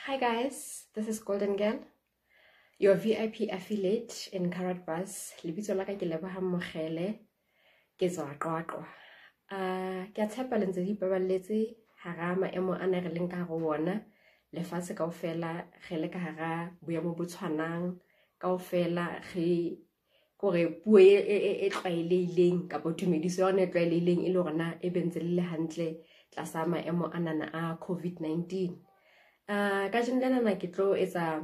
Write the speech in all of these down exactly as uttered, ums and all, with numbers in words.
Hi guys, this is Golden Girl, your V I P affiliate in Karatbus. Lebitso la ka ke Lebohang Mogele, ke tswa Qwaqwa. Ah, ke a tshepa le ntse di baballetse hara maemo ana re leng ka go bona lefatshe kaofela re le ka hara boemo bo tshwanang kaofela re gore puo e tlwaelehileng kapa tumediso yona e tlwaelehileng e le rona e bentse le hantle tlasa maemo anana a COVID nineteen. Uh, ka jena na ke tlo etsa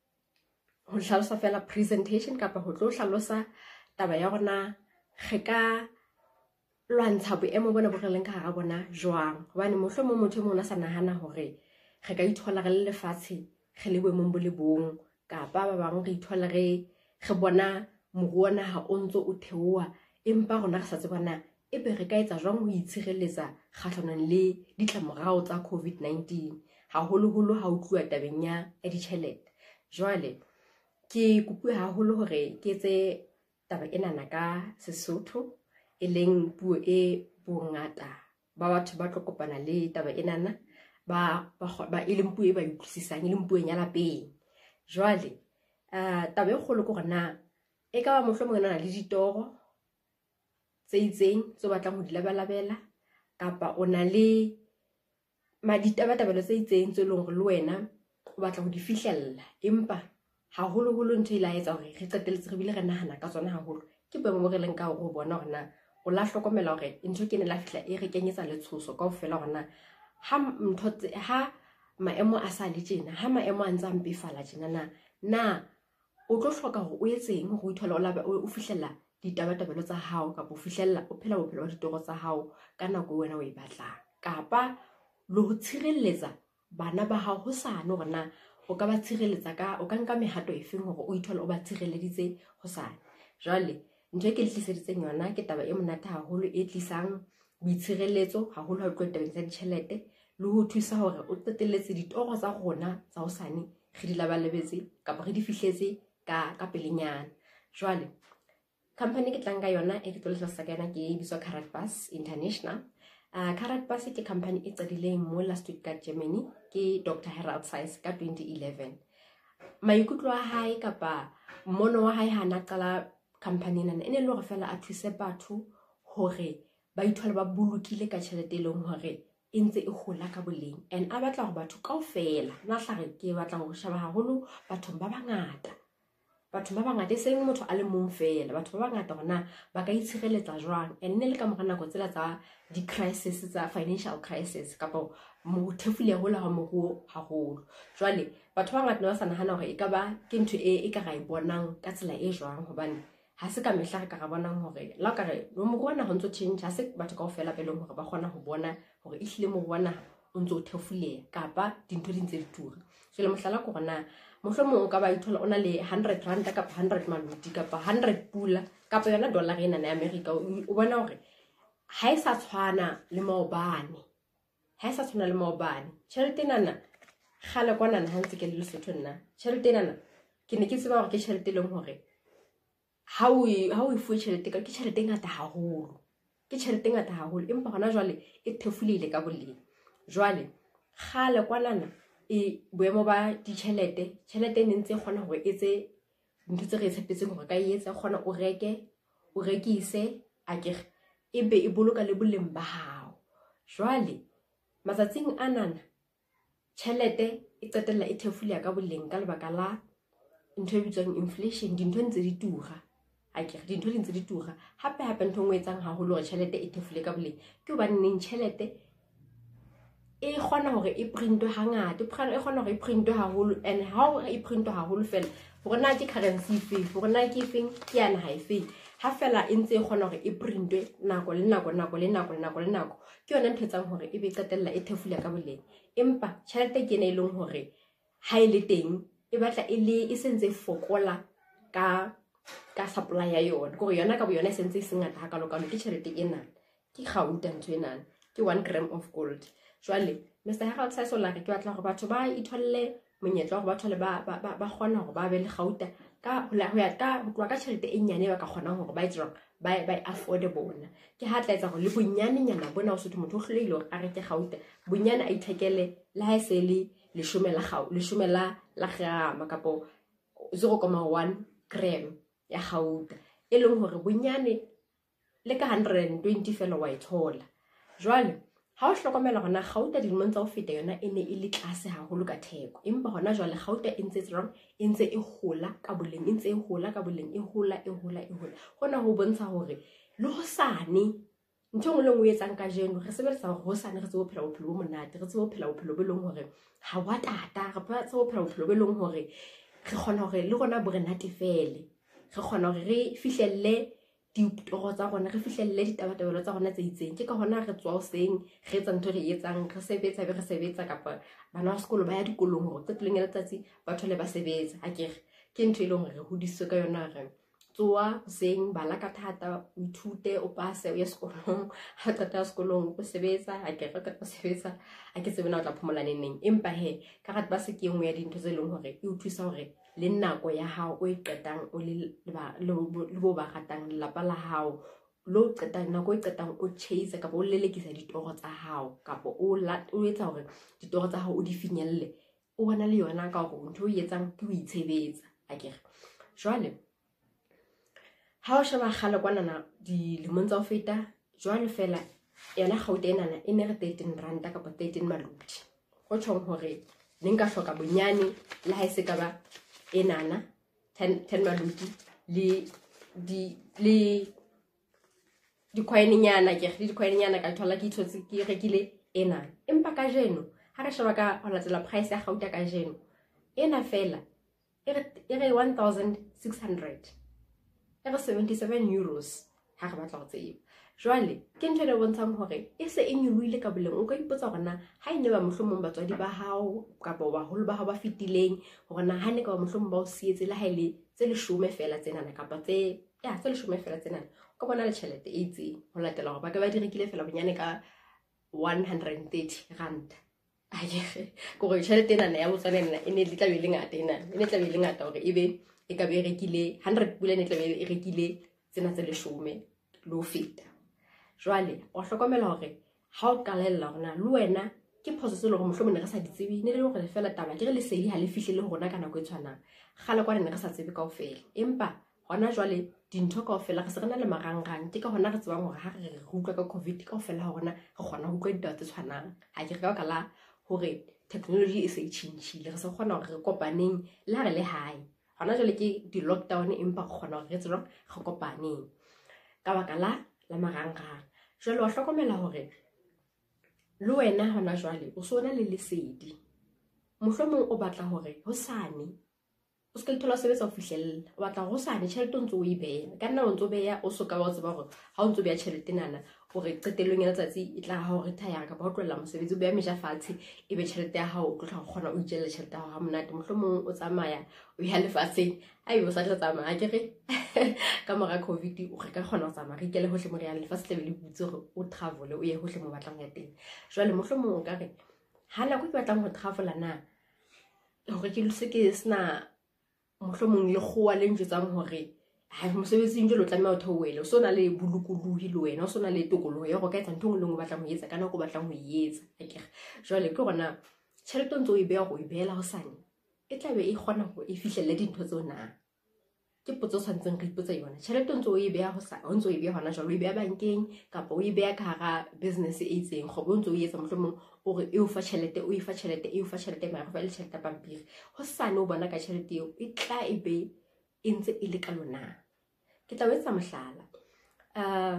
ho hlalosa fela presentation kapa ho tlo hlalosa taba ya rona re ka lwantsha boemo bona bo re leng ka hara bona jwang hobane mohlomong motho mona sa nahana hore re ka ithola re le lefatshe re le boemong bo le bong kapa ba bang re ithola re re bona moruo na ha o ntso o theoha empa rona re sa tsebana ebe re ka etsa jwang ho itshireletsa kgahlanong le ditlamorao tsa COVID nineteen. Haholo-holo ha o tluwa tabeng ya ditjhelete. Jwale ke kopuwe haholo hore ke etse taba enana ka Sesotho e leng puo e bongata ba batho ba tlo kopana le taba enana ba ba e leng puo e ba utlwisisang e leng puo ya lapeng. Jwale uh, taba e kgolo ke hore na e ka ba mohlomong nana le ditoro tse itseng tse batlang ho di labalabela kapa o na le ma ditabatabelo tse itseng tse leng hore le wena o batla ho di fihlella empa haholo-holo ntho e la etsa hore re qetelletse re bile re nahana ka tsona haholo ke boemo bo re leng ka ho bona hore na o la hlokomela hore ntho ke ne la fihla e re kenyetsa letshoso kaofela hore na ha ntho ha maemo a sa le tjena ha maemo a ntse a mpefala tjena na na o tlo hloka hore o etseng hore o ithole o la o fihlella ditabatabelo tsa hao kapa o fihlella o phela bophelo ba ditoro tsa hao ka nako wena o e batlang kapa le ho tshireletsa bana ba hao ho sane hore na o ka ba tshireletsa ka o ka nka mehato e feng hore o ithole o ba tshireleditse ho sane. Jwale ntho e ke le tliseditseng yona ke taba e monate haholo e tlisang boitshireletso haholo ha o tlo tabeng tsa ditjhelete le ho thusa hore o qetelletse ditoro tsa rona tsa hosane re di labalabetse kapa re di fihletse ka ka pelenyana. Jwale company ke tlang ka yona e ke tlo le hlalosa ka yona ke bitswa Karatbus International. Uh, Karatbus ke company e qadileng mo la Stuttgart, Germany ke Doctor Harald Zeiss ka twenty eleven. Maikutlo a hae kapa mono wa hae ha na qala company nana ene le hore fela a thuse batho hore ba ithole ba bolokile ka tjhelete e leng hore e ntse e hola ka boleng and a batla hore batho kaofela na hlare ke batla ho shaba haholo batho ba bangata batho ba bangata e seng motho a le mong fela batho ba bangata hona ba ka itshireletsa jwang and ne le ka mora nako tsela tsa di crisis tsa financial crisis kapa mo thefule hola ha moruo haholo. Jwale batho ba bangata ba sa nahana hore e ka ba ke ntho e e ka ra e bonang ka tsela e jwang hobane ha se ka mehla re ka ra bonang hore la ka re mo moruo na ho ntso change ha se batho kaofela ba leng hore ba kgona ho bona hore e hlile moruo na o ntso thefuleha kapa dintho di ntse di tura. Jwale mohlala ko rona mohlomong o ka ba ithola o na le hundred rand kapa hundred maluti kapa hundred pula kapa yona dollar ena ya America o bona hore ha e sa tshwana le maobane ha e sa tshwana le maobane tjhelete nana khale kwana na hantse ke le Lesotho nna tjhelete nana ke ne ke tseba hore ke tjhelete e leng hore ha o ha o fuwe tjhelete ka ke tjhelete e ngata haholo ke tjhelete e ngata haholo empa hona jwale e thefulile ka boleng. Jwale khale kwana na e boemo ba ditjhelete tjhelete e ntse kgona hore etse ntho tse re tshepetseng hore ka etsa kgona o reke o rekise a ke ebe e boloka le boleng ba hao. Jwale matsatsing anana tjhelete e qetella e thefula ka boleng ka lebaka la ntho e bitswang inflation dintho ntse di tura a ke dintho di ntse di tura hape hape ntho ngwe etsang haholo hore tjhelete e thefule ka boleng ke hobane neng tjhelete e kgona hore e printwe hangata e kgona hore e printwe haholo and how e printwe haholo fela hore na ke currency fee hore na ke feng ke yana ha e feng ha fela e ntse e kgona hore e printwe nako le nako nako le nako le nako le nako ke yona ntho etsang hore e be qetella e thefula ka boleng empa tjhelete ke ene e leng hore ha e le teng e batla e le e sentse fokola ka ka supply ya yona gore yona ka bo yona e sentse e sengata ha kalo kalo ke tjhelete ena ke gauta ntho ena ke one gram of gold. Jwale Mister Harald Zeiss o la re ke batla hore batho ba itholle monyetla hore ba thole ba ba ba kgona hore ba be le gauta ka ho ya ka ho tloa ka tjhelete e nyane ba ka kgonang hore ba etsang ba ba afford bona ke ha tla etsa hore le bonyane nyana bona o sotho motho o hlolehile hore a reke gauta bonyane a ithekele le ha e se le leshome la gao leshome la la grama kapo zero comma one gram ya gauta e leng hore bonyane le ka one hundred twenty fela wa e thola. Jwale ha o hlokomela hona gauta dilemong tsa ho feta yona e ne e le tlase haholo ka theko, empa hona jwale gauta e ntse tsrong e ntse e hola ka boleng, e ntse e hola ka boleng, e hola e hola e hola. Hona ho bontsha hore le hosane ntho engwe le engwe e etsang ka jeno re sebetsa hore hosane re tsebe ho phela bophelo bo monate, re tsebe ho phela bophelo bo leng hore ha wa tata, re tsebe ho phela bophelo bo leng hore re kgona hore le rona bo re natefele, re kgona hore re fihlelle ditoro tsa rona, re fihlelle ditabatabelo tsa rona tse itseng. Ke ka hona re tswa hoseng re etsa ntho re etsang, re sebetsa be re sebetsa kapa bana ba sekolo ba ya dikolong hore qetellong ya letsatsi ba thole ba sebetsa. Akere ke ntho e leng hore re hodisitswe ka yona, re tsoa hoseng bala ka thata, o ithute o pase o ye sekolong, ha qeta sekolong o sebetsa, akere ka qeta sebetsa a ke tsebe na o tla phomola neng. Empa he karate ba se ke engwe ya dintho tse leng hore e o thusa hore le nako ya hao o e qetang o le le bo ba ratang lelapa la hao, lo qetang nako e qetang o chase kapa o lelekisa ditoro tsa hao, kapa o o etsa hore ditoro tsa hao o di finyelle o bona le yona ka hore ntho o e etsang ke ho itshebetsa. Akere jwale ha o sheba kgale kwanana dilemong tsa ho feta, jwale fela yona gauta enana e ne re thirteen ranta kapa thirteen maludi, go tjhong hore ne nka hloka bonyane le ha e se ka ba enana ten maludi le di le di coinnyana ke re di coinnyana ka thola ke ithotse ke rekile enana. Empa ka jeno ha re sheba ka ho latela price ya gauta ka jeno ena fela e re one thousand six hundred, e re seventy-seven euros ha re batla go tseba. Jwale ke ntho e bontshang hore e se e nyolohile ka boleng. O ka ipotsa hore na ha ene ba mohlomong batswadi ba hao kapa baholo ba hao ba fitileng hore na ha ne ka ba mohlomong ba o sietse le ha ile tse leshome fela tsenana kapa tse ya tse leshome fela tsenana, o ka bona le tjhelete e itseng ho latela hore ba ka ba di rekile fela bonyane ka one hundred thirty rand. Akere gore tjhelete enana ya botswana enana e ne le tla be le ngata, enana e ne tla be le ngata hore ebe e ka be e rekile hundred pula ne tla be e rekile tsena tse leshome le ho feta. Jwale o hlokomela hore ha o qalella hore na le wena ke phoso se le hore mohlomong ne re sa di tsebe, ne le hore le fela taba ke re lesedi ha le fihlele hona ka nako e tshwanang. Kgale kwana ne re sa tsebe kaofela, empa hona jwale dintho kaofela re se re na le marangrang. Ke ka hona re tsebang hore ha re re utlwa ka COVID kaofela hona re kgona ho utlwa ditaba tse tshwanang. Ha ke re ka kala hore technology e se e tjhentjhile, re se kgona hore re kopaneng le ha re le hae. Hona jwale ke di lockdown empa re kgona hore re tsebe re kopaneng ka baka la la marangrang. Jwale wa hlokomela hore le wena hona jwale o so na le lesedi, mohlomong o batla hore hosane o se ka ithola o sebetsa ho fihlella, o batla hore hosane tjhelete o ntso o e beha ka nna o ntso beha o so ka ba o tseba hore ha o ntso beha tjhelete nana hore qetellong ya letsatsi e tla ha o retire kapa ho tlohella mosebetsi o beha meja fatshe e be tjhelete ya hao o tlo tla kgona o itjelle tjhelete ya hao ha monate. Mohlomong o tsamaya o ya lefatsheng a ebe o sa tla tsamaya akere ka mora COVID o re ka kgona ho tsamaya re ikele hohle mo re yang, lefatshe tla be le butse hore o travel o ye hohle mo batlang ya teng. Jwale mohlomong o ka re ha nako ke batlang ho travela na hore ke se ke sena mohlomong le kgowa le njetsang hore ha mosebetsing jwale o tlameha ho theohela, o so na le bolokolohi le wena, o so na le tokoloho ya hore ka etsa ntho engwe le engwe o batlang ho etsa ka nako o batlang ho e etsa. Akere jwale ke gona tjhelete o ntso o e beha go e behela hosane e tla be e kgona hore e fihlelle dintho tseo na. Ke potso tshwantseng re ipotsa yona, tjhelete o ntso o e beha hosane o ntso o e beha hona jwale o e beha bankeng kapa o e beha ka hara business e itseng, kgobo o ntso o etsa mohlomong o re e o fa tjhelete o e fa tjhelete e o fa tjhelete mara fa le tjhelete pampiri hosane o bona ka tjhelete eo e tla e be e ntse e le ka lona. Ke tla etsa mohlala uh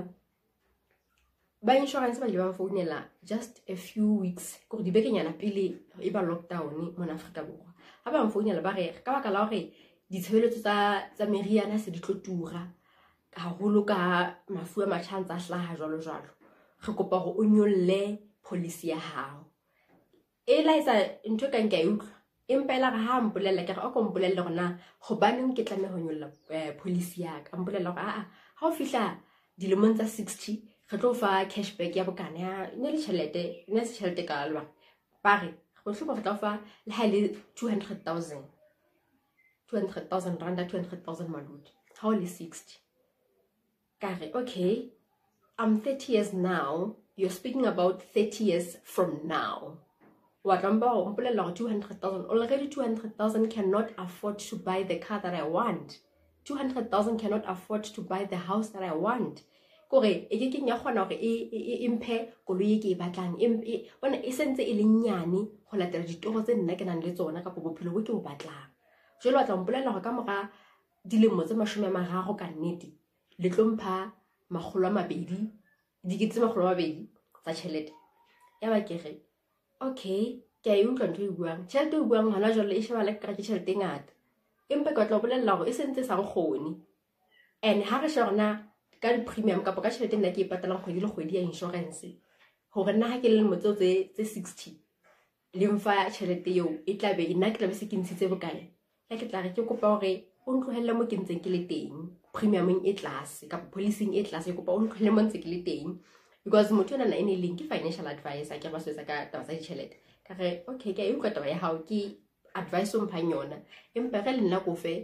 ba insurance ba ile ba founela just a few weeks gore di bekenyana pele e ba lockdown mona Afrika Borwa. Ha ba mfounela ba re ka baka la hore ditshebeletso tsa tsa meriana se di tlo tura haholo ka mafu a matjhantsa a hlaha jwalo jwalo, re kopa hore o nyolle policy ya hao. E la etsa ntho ka nka e utlwa empa ela ga ha mpolella ke re o ko mpolelle hore na hobaneng ke tlameha ho nyolla policy ya ka. Mpolella hore a a ha o fihla dilemong tsa sixty re tlo fa cashback ya bokana ya ne le tjhelete ne se tjhelete ka alwa ba re go hloka re tla fa le ha le two hundred thousand two hundred thousand rand two hundred thousand maludi ha o le sixty. Ka re okay, I'm thirty years now, you're speaking about thirty years from now. wa tlampa o mpolella two hundred thousand. Already two hundred thousand cannot afford to buy the car that I want. two hundred thousand cannot afford to buy the house that I want. Kore e ke keng ya kgona hore e imphe koloi ke e batlang e bona e sentse e le nyane go latela ditoro tse nna ke nang le tsona ka bophelo bo ke bo batlang. Jwale wa tla mpolella hore ka mora dilemo tse mashome a mararo ka nnete le tlompha makgolo a mabedi dikete tse makgolo a mabedi tsa tjhelete. Ya ba ke re okay ke a e utlwa ntho e buang tjhelete e buang hana jwale e sheba le ka ke tjhelete e ngata empa ke tla bolella hore e sentse sa nkgone and ha re shona ka di premium ka ka tjhelete nna ke e patalang kgwedi le kgwedi ya insurance hore nna ha ke le mo tse tse sixty le mfa tjhelete eo e tla be nna ke tla be se ke ntshitse bokae ya ke tla re ke kopa hore o ntlohelle mo ke ntseng ke le teng premium e tlase ka policing e tlase ke kopa o ntlohelle mo ntse ke le teng because motho ona ene leng ke financial advisor ke ba swetsa ka taba tsa ditjhelete ka re okay ke e utlwa taba ya hao ke advice o mphang yona empa re le nna ko fe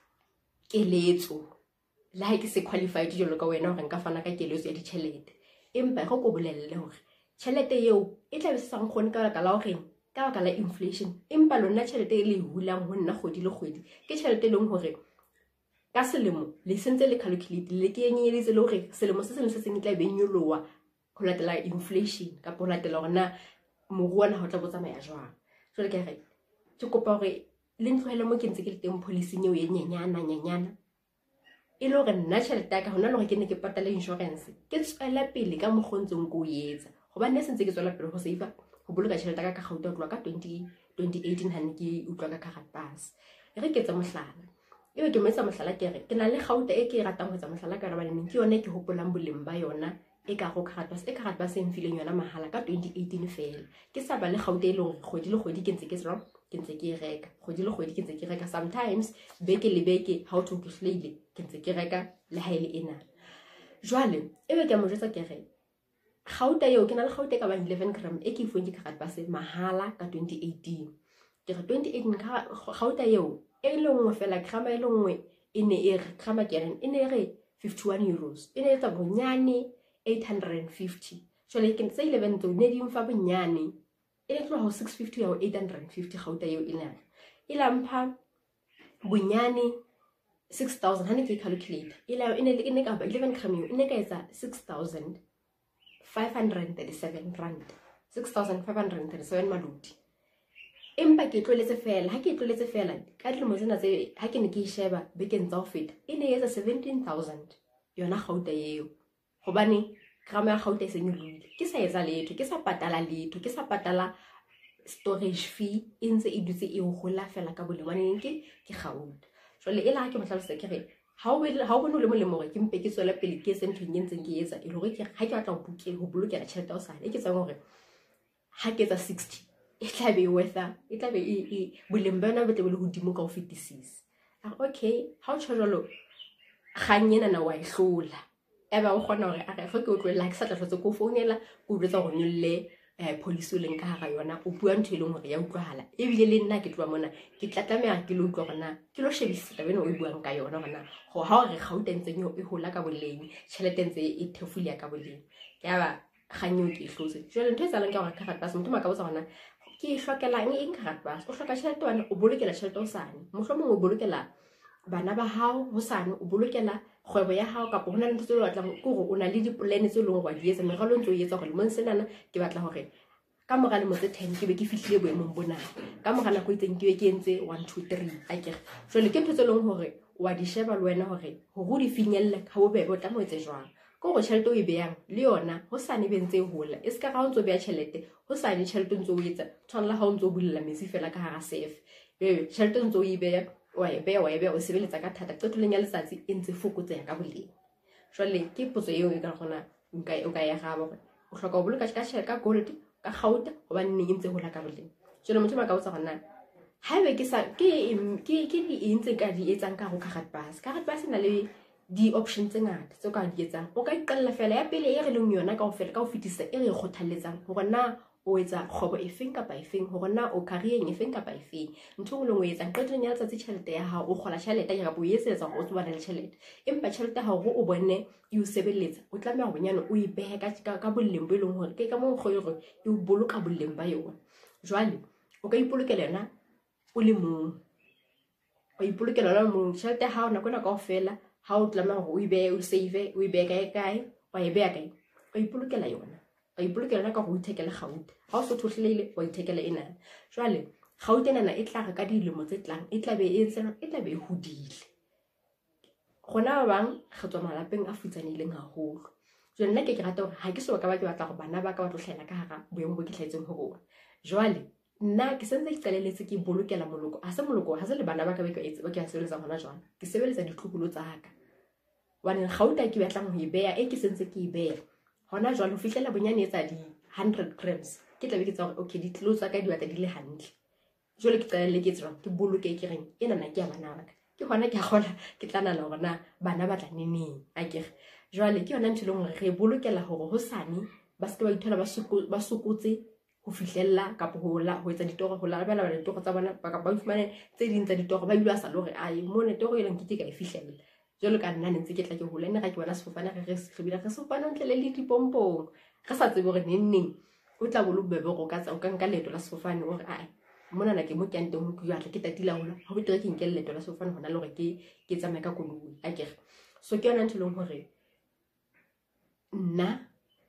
keletso la ha ke se qualified jalo ka wena hore nka fana ka keletso ya ditjhelete empa go go bolelle hore tjhelete eo e tla be se sang khone ka baka la hore ka baka la inflation empa lona tjhelete e le hulang ho nna kgwedi le kgwedi ke tjhelete e leng hore ka selemo le sentse le calculate le ke nyenyeditse le hore selemo se seng se seng tla be nyoloa ho latela inflation ka ho latela hore na moruo na ho tla botsamaya jwang. Jwale ke re ke kopa hore le ntlohele mo ke ntse ke le teng policing eo e nyenyana nyenyana e le hore nna tjhelete ya ka hona le hore ke ne ke patala insurance ke tswela pele ka mokgontsong go yetsa hobane sentse ke tswela pele go save go boloka tjhelete ka ka gauta tloa ka twenty eighteen ha ne ke utlwa ka Karat Bus e re ke tsa mohlala ebe ke mo etsa mohlala ke re ke na le gauta e ke e ratang go etsa mohlala ka rabane ke yone ke hopolang boleng ba yona e ka go Karat Bus e Karat Bus e mfileng yona mahala ka twenty eighteen fela ke sa ba le gauta e leng kgwedi le kgwedi ke ntse ke tswa ke ntse ke reka kgwedi le kgwedi ke ntse ke reka sometimes beke le beke how to ke hlile ke ntse ke reka le ha ile ena jwale ebe ke mo jwetsa ke re gauta eo ke na le gauta ka ba eleven gram e ke ifong ke Karat Bus mahala ka twenty eighteen ke re twenty eighteen ka gauta eo e le nngwe fela grama e le nngwe e ne e re grama ke reng e ne re fifty-one euros e ne etsa bonyane eight hundred fifty jwale ke ntse eleven tso ne di mfa bonyane e le tloha ho six fifty ya ho eight hundred fifty gauta eo ena e la mpha bonyane six thousand ha ne ke calculate e la e ne e ne ka ba eleven gram eo e ne ka etsa six thousand five hundred thirty-seven rand six thousand five hundred thirty-seven maludi empa ke tloletse fela ha ke tloletse fela ka dilemo tsena tse ha ke ne ke sheba bekeng tsa ho feta e ne etsa seventeen thousand yona gauta eo hobane grama ya gauta e se nyolile ke sa etsa letho ke sa patala letho ke sa patala storage fee e ntse e dutse e gola fela ka bolemaneng ke ke gauta jwale e la ha ke mohlalosetsa ke re ha o ha o bone le molemo hore ke mpe ke tswela pele ke se ntho e ntseng ke etsa e hore ke ha ke batla ho bukela ho bolokela tjhelete o sale e ke tsang hore ha ke etsa sixty e tla be wetha e tla be e boleng bona bo tla be le hodimo ka ho fetisisa okay ha o tshwalo ganyena na wa e hlola eba o kgona hore a re fa ke o tloela ke sa tla hlotse ko founela o botsa go nyolle eh police o leng ka hara yona o bua ntho e leng hore ya utlwahala e bile le nna ke tloa mona ke tla tlameha ke lo utlwa gona ke lo shebisisa bene o e buang ka yona gona go ha re gauta ntse nyo e hola ka boleng tšhelete ntse e thefule ka boleng ya ba ganyo ke hlotse jwale ntho e tsalang ka hore Karat Bus motho ma ka botsa gona ke hlokela eng Karat Bus o hloka tšhelete wana o bolokela tšhelete o sane mohlomong o bolokela bana ba hao ho sane o bolokela kgwebo ya hao ka bona ntse o batla go o na le di-plan tse leng go di etsa meralo ntse o etsa gore mo senana ke batla hore ka mogale mo tse ten ke be ke fihlile boemong bona ka mogala go itseng ke be ke entse one two three a ke jwale ke ntse leng hore wa di sheba le wena hore ho go di finyelle ka bo bebe o tla mo etse jwang go go tšhelete o e beyang le yona ho sane be ntse hola e se ka ga o ntse o beya tšhelete ho sane tšhelete ntse o etsa tshwanela ga o ntse o bulela metsi fela ka hara safe e tšhelete ntse o e beya wa e beya wa e beya o sebeletsa ka thata qetoleng ya letsatsi e ntse fokotseha ka boleng jwale ke potso eo e ka gona nka o ka ya ga ba o hloka ho boloka ka share ka gold ka gauta hobane ne ntse hola ka boleng jwale motho ba ka botsa gona ha be ke sa ke ke ke di ntse ka di etsang ka go Karat Bus Karat Bus na le di options tse ngata tse ka di etsang o ka iqalla fela ya pele e re leng yona ka ho fela ka ho fitisa e re kgothaletsang hore na o etsa kgobo efeng kapa efeng hore na o career efeng kapa efeng ntho e lengwe o etsa qetong ya letsatsi tjhelete ya hao o kgola tjhelete ya bo etsetsa go tswa le tjhelete empa tjhelete ha o bone e o sebeletsa o tlameha go bonyane o e behe ka ka boleng bo leng hore ke ka mo go hore e o boloka boleng ba yona jwale o ka ipolokela yona o le mong o ipolokela yona mong tšhelete ya hao nako ena kaofela ha o tlameha hore o e behe o save o e behe kae kae wa e beha kae o ipolokela yona o ipolokela yona ka go ithekele gauta ha o se thotlhelile wa ithekela ena jwale gauta ena e tla ka dilemo tse tlang e tla be e tsena e tla be e hodile gona ba bang re tswa malapeng a futsanileng haholo jwale nna ke ke rata hore ha ke so ka ba ke batla go bana ba ka ba tlohlela ka hara boemo bo ke tlhaetseng ho bona jwale nna ke sentse ke qaleletse ke bolokela moloko ha se moloko ha se le bana ba ka be ke etse ba ke a sebeletsa hona jwale ke sebeletsa ditlhokolo tsa ka wane gauta ke batlang ho e beha e ke sentse ke e beha hona jwale ho fihlela bonyane etsa di one hundred grams ke tla be ke tsa hore okay di tlilo tsa ka di batla di le hantle jwale ke qalelle ke tswa ke boloke ke reng ena na ke ya bana ba ka ke hona ke a kgola ke tla nana hore na bana ba tla neneng a ke jwale ke yona ntho le hore re bolokela hore ho sane ba se ba ithola ba sokotse ho fihlella kapo ho la ho etsa ditoro ho la ba la ditoro tsa bona ba ka ba fumane tse ding tsa ditoro ba bua sa le hore ai mo ne toro ile nkite ka e fihlella jwalo ka nna ntse ke tla ke ho lena ga ke bona sefofane re re se bile re sefofane ntle le le dipompong re sa tsebe hore neng o tla bo lo bebe go ka tsa o ka nka leto la sefofane hore ai mona na ke mo ke nteng ho ke batla ke tatila hona ho betere ke nkelle leto la sefofane hona le hore ke ke tsamaye ka koloi a ke so ke yona ntho leng hore nna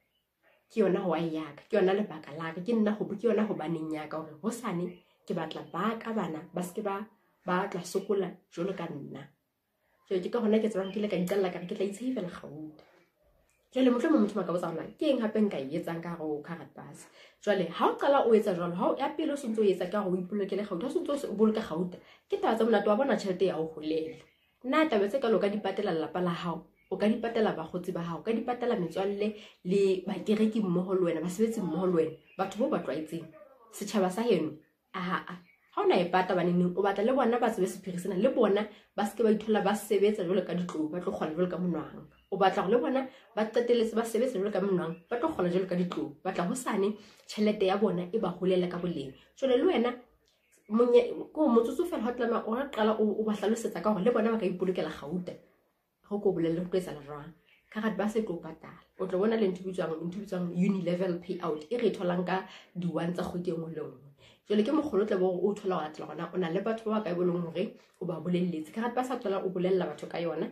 ke yona ho ya ka ke yona lebaka la ka ke nna go ke yona ho baneng ya ka hore ho sane ke batla ba ka bana ba se ke ba ba tla sokola jolo ka nna so ke ka hona ke tsebang ke le ka italla ka ke tla itsheifela gauta jwale motlho mo motho maka botsa hona ke eng hape nka e etsang ka go Karat Bus jwale ha o qala o etsa jwalo ha o ya pele o sontso o etsa ka go ipolokele gauta o sontso o boloka gauta ke taba tsa mona wa bona tšhelete ya go holela nna taba tse ka lo ka di patela lapa la hao o ka di patela bagotsi ba hao ka di patela metswalle le bakereki mmoho le wena ba sebetsi mmoho le wena batho bo ba tlwaetseng setjhaba sa heno a a ha ona e pata baneng o batla le bona ba tsebe sephirisana le bona ba se ke ba ithola ba sebetsa jwalo ka ditlo ba tlo kgola jwalo ka monwang o batla go le bona ba qeteletse ba sebetsa jwalo ka monwang ba tlo kgola jwalo ka ditlo batla ho sane tšhelete ya bona e ba holela ka boleng jwale le wena monye ko motsotso fela ha tlama o qala o ba hlalosetsa ka hore le bona ba ka ipolokela gauta go go bolelle go etsa jwang Karat Bus e tlo patala o tlo bona le ntho bitswang ntho bitswang uni level payout e re tholang ka di one tsa kgwedi engwe le engwe jwale ke mogolo tle bo o thola wa tla gona o na le batho ba ka e boleng hore o ba bolelletse Karat Bus a tlola o bolella batho ka yona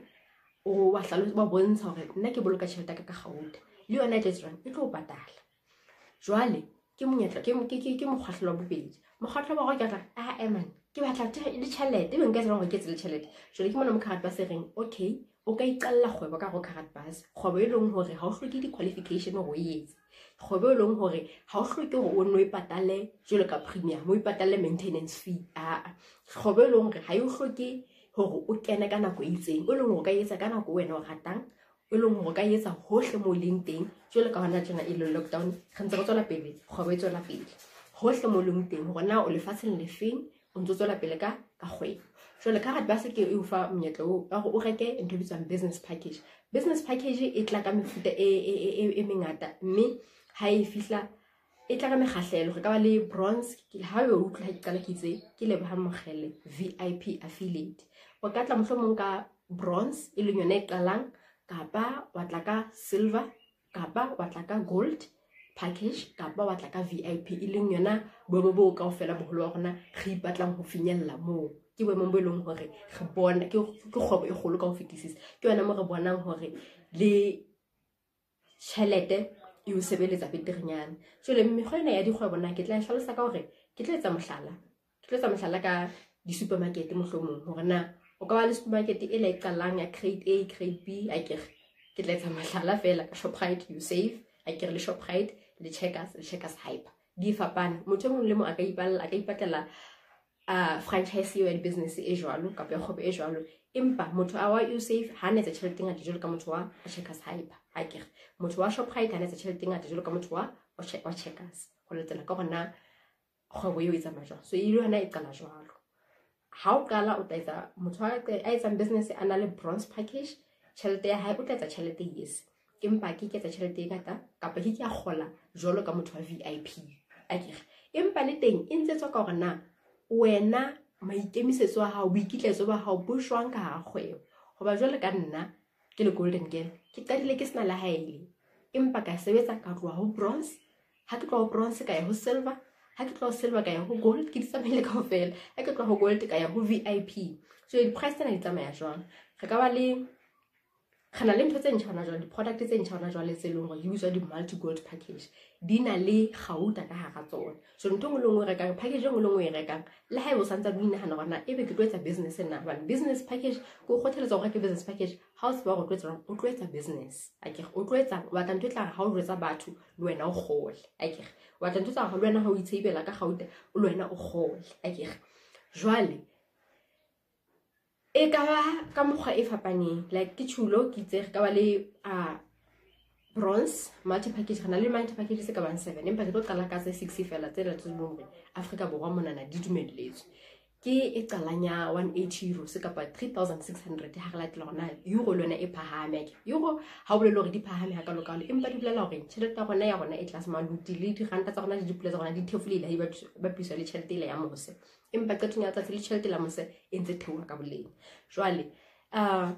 o ba hlalosetsa ba bontsha hore nna ke boloka tšhelete ka ka gauta le yona e tswang e tlo patala jwale ke monyetla ke ke ke mokgahlo wa bobedi mokgahlo wa go ke tla a eman ke batla le tšhelete e beng ka tsela go ke tsela tšhelete jwale ke mona mo Karat Bus e reng okay o ka iqalla kgwebo ka go Karat Bus kgwebo e leng hore ha o hloke di qualification go etse kgwebo e leng hore ha o hloke hore o no e patale jwalo ka premium mo e patale maintenance fee a kgwebo e leng hore ha e hloke hore o kene ka nako e itseng o leng hore o ka etsa ka nako wena o ratang o leng hore o ka etsa hohle mo leng teng jwalo ka hona tjena e le lockdown re ntse re tswela pele kgwebo e tswela pele hohle mo leng teng hore na o lefatsheng le feng o ntse tswela pele ka ka kgwebo jwale Karat Bus ke e o fa monyetla o ka o reke ntho bitswang business package business package e tla ka mefuta e e e mengata mme ha e fihla e tla ka mekgahlelo re ka ba le bronze ke ha yo utlwa ha ke qala ke itse ke leboha mogele V I P affiliate o ka tla mohlomong ka bronze e leng yona e qalang kapa wa tla ka silver kapa wa tla ka gold package kapa wa tla ka V I P e leng yona bo bo bo kaofela boholo wa rona re ipatlang ho finyella moo ke boemong bo leng hore re bona ke kgwebo e kgolo ka ho fetisisa ke yona mo re bonang hore le tšhelete e o sebeletsa beterenyana jwale mekgwa ena ya dikgwebo na ke tla e hlalosa ka hore ke tla etsa mohlala ke tla etsa mohlala ka di-supermarket mohlomong hore na o ka ba le supermarket e la e qalang ya grade A grade B a ke ke tla etsa mohlala fela ka Shoprite you save a ke le Shoprite le Checkers le Checkers Hyper di fapane motho mong le mo a ka ipalla a ka ipatlela a franchise yo ya business e jwalo kapa ya kgwebo e jwalo empa motho a wa you save ha ne tsa tšhelete ngata jwalo ka motho wa Checkers Hyper ha ke motho wa Shoprite ha ne tsa tšhelete ngata jwalo ka motho wa wa Checkers go letela ka gona kgwebo eo e tsamaya jwang so ile yona e qala jwalo ha o qala o tla etsa motho a etsang business a na le bronze package tšhelete ya hae o tla etsa tšhelete yes empa ke ke etsa tšhelete e ngata kapa ke ke a kgola jwalo ka motho wa V I P a ke empa le teng e ntse tswa ka hore na wena maikemisetso a hao boikitlaetso ba hao bo jwang ka ha kgwebo hoba jwale ka nna ke le golden girl ke qadile ke sena la haele empa ka sebetsa ka tloha ho bronze ha ke tloha ho bronze ka ya ho silver ha ke tlo silver ka ya ho gold ke ditsamile kaofela ha ke tlo ho gold ka ya ho V I P so di price tsena di tsamaya jwang re ka ba le khana le ntho tse ntjha hona jwale di product tse ntjha hona jwale tse leng go di bitswa di multi gold package di na le gauta ka hara tsona so ntho ngwe le ngwe re ka package ngwe le ngwe e rekang le ha e bo santsa di nahana gona ebe ke tloetsa business na ba business package go kgothaletsa go ke business package house ba go tloetsa o tloetsa business a ke o tloetsa wa tla ntotla ha o retsa batho le wena o gole a ke wa tla ntotla go le wena ha o itsheibela ka gauta o le wena o gole a ke jwale e ka ba ka mokgwa e fapaneng like ke chulo ke itse ka ba le a bronze multi package kana le multi package se ka bang seven empa ke tlo qala ka tse six fela tse la tsebong Africa borwa mona na di dumelletswe ke e qalanya one eighty euro se ka pa three thousand six hundred ha re latela gona euro lona e phahame ke euro ha o bolelo re di phahame ha ka lokalo empa di bolela hore tšhelete ya gona ya gona e tlase maluti le di ranta tsa gona di dipula tsa gona di thefulile ha ba piswa le tšhelete ile ya mose empa qetong ya tsa le tšhelete la mose e ntse theoha ka boleng jwale uh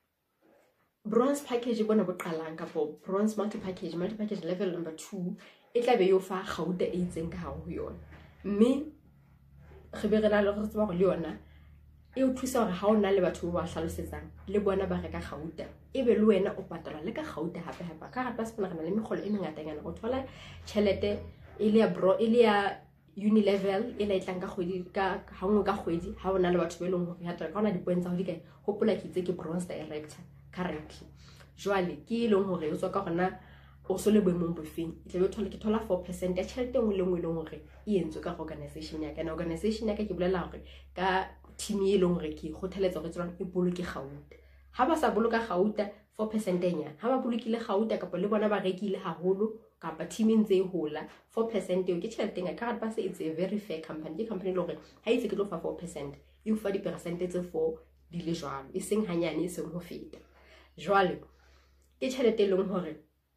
bronze package bona bo qalang ka bo bronze multi package multi package level number two e tla be yo fa gauta e itseng ka ho yona mme re be re na le re tseba go le yona e o thusa hore ha o na le batho ba hlalosetsang le bona ba reka gauta e be le wena o patala le ka gauta hape hape ka ga se bona le megolo e mengata nyana go thola tšhelete ile ya bro ile ya uni level e la itlang ka kgwedi ka ha ngwe ka kgwedi ha ona le batho ba leng hore ya tla ka ona di points ho di kae hopola ke itse ke bronze director currently jwale ke ileng hore o tswa ka gona o so le boemong bofeng e tla be thola ke thola four percent ya tšhelete ngwe le ngwe le ngwe e entswe ka organization ya ka na organization ya ka ke bolela hore ka team e leng hore ke kgothaletsa hore tsona e boloke gauta ha ba sa boloka gauta four percent enya ha ba bolokile gauta kapa le bona ba rekile haholo kapa team e ntse e hola four percent eo ke tšhelete nga ka ba se it's a very fair company ke company le hore ha itse ke tlo fa four percent e o fa di percent tse four di le jwalo e seng hanyane e seng ho feta jwale ke tšhelete leng hore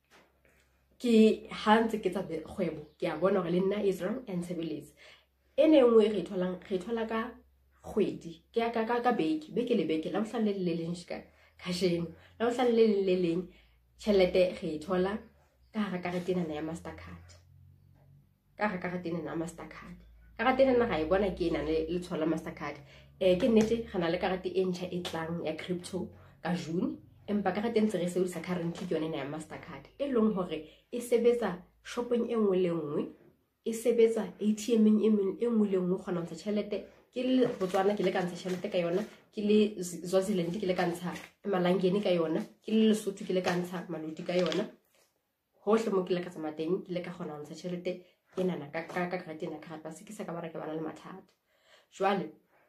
ke hantse ke tsa kgwebo ke a bona hore le nna Israel and Sebeletse ene ngwe re tholang re thola ka kgwedi ke ya ka ka beke beke le beke la o hlalle le leng shika ka jeno la o hlalle le leng tšhelete re thola ka hara karete nana ya Mastercard ka hara karete nana ya Mastercard karete nana ga e bona ke ena le tshola Mastercard eh ke nnete gana le karete e ntšha e tlang ya crypto ka June empa karete ntse re se currently ke yone ya Mastercard e leng hore e sebetsa shopong e nngwe le nngwe e sebetsa A T M e nngwe le nngwe gona ntsha tšhelete ke le Botswana ke le ka ntsha tšhelete ka yona ke le Swaziland ke le ka ntsha Malangeni ka yona ke le Lesotho ke le ka ntsha maluti ka yona hohle mo ke le ka tsamateng ke le ka gona ntsha tšhelete e nana ka ka ka karete na ka ba se ke sa ka ba re ke bana le mathata jwale